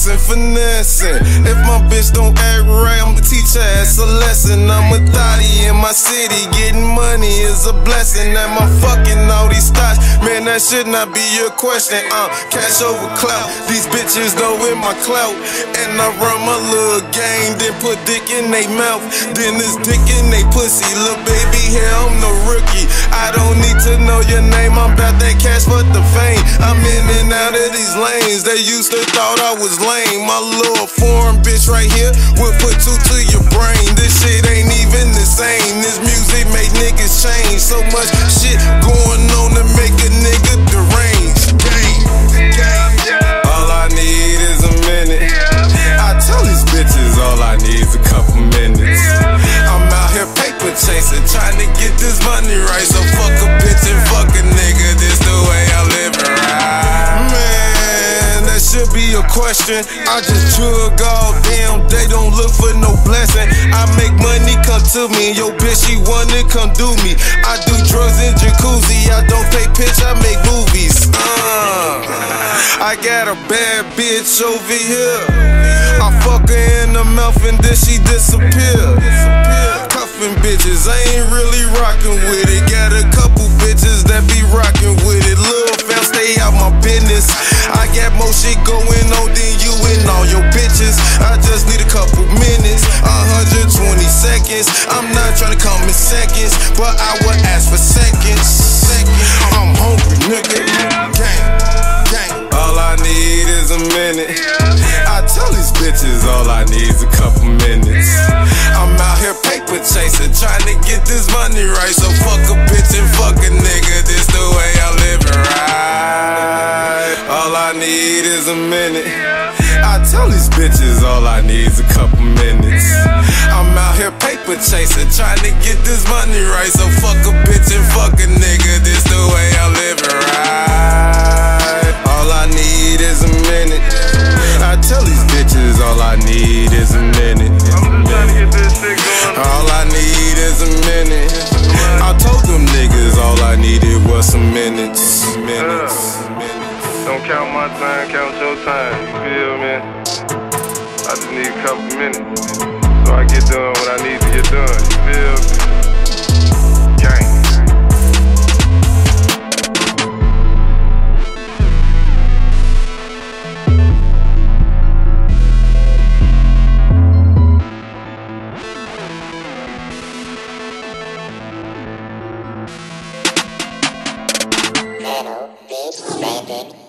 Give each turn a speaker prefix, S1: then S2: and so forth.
S1: flexing, finessing. If my bitch don't act right, I'ma teach her ass a lesson. I'm a thotty in my city, getting money is a blessing. Am I fucking all these thoughts? Man, that should not be your question. Cash over clout, these bitches know in my clout. And I run my little game, then put dick in they mouth. Then this dick in they pussy. Little baby, here I'm no rookie. I don't need to know your name, I'm about that cash for the fame. I'm in and out of these lanes, they used to thought I was lame. My little foreign bitch right here will put two to your brain. This shit ain't even the same. This music make niggas change. So much shit going on to make a nigga deranged. All I need is a minute. I tell these bitches all I need is a couple minutes. I'm out here paper chasing, trying to get this money right. So fuck a bitch and fuck a nigga, this the way I live it right. Man, that should be a question. I just drug all damn day, don't look for no blessing. I make money come to me, and yo bitch she wanna come do me. I do drugs in jacuzzi, I don't take pitch, I make movies. I got a bad bitch over here. I fuck her in the mouth and then she disappear. Cuffin' bitches, I ain't really rockin' with it. Got a couple bitches that be rockin' with it. Lil' fam, stay out my business. I got more shit going on than you and all your bitches. I just need a couple minutes, 120 seconds. I'm not tryna come in seconds, but I would ask for seconds. I'm hungry, nigga. Gang. All I need is a minute. I tell these bitches all I need is a couple minutes. I'm out here paper chasing, trying to get this money right. So fuck a bitch and fuck a nigga, this the way I live it right. All I need is a minute. I tell these bitches all I need is a couple minutes. I'm out here paper chasing, trying to get this money right. So fuck a bitch and fuck a nigga, this the way I live it right. All I need is a minute. I tell these bitches all I need is a minute.
S2: I'm just trying to get this shit going.
S1: All I need is a minute. I told them niggas all I needed was some minutes.
S2: Don't count my time, count your time. You feel me? I just need a couple minutes, so I get done what I need to get done. You feel me? Gang.
S3: Metal, beat, baby.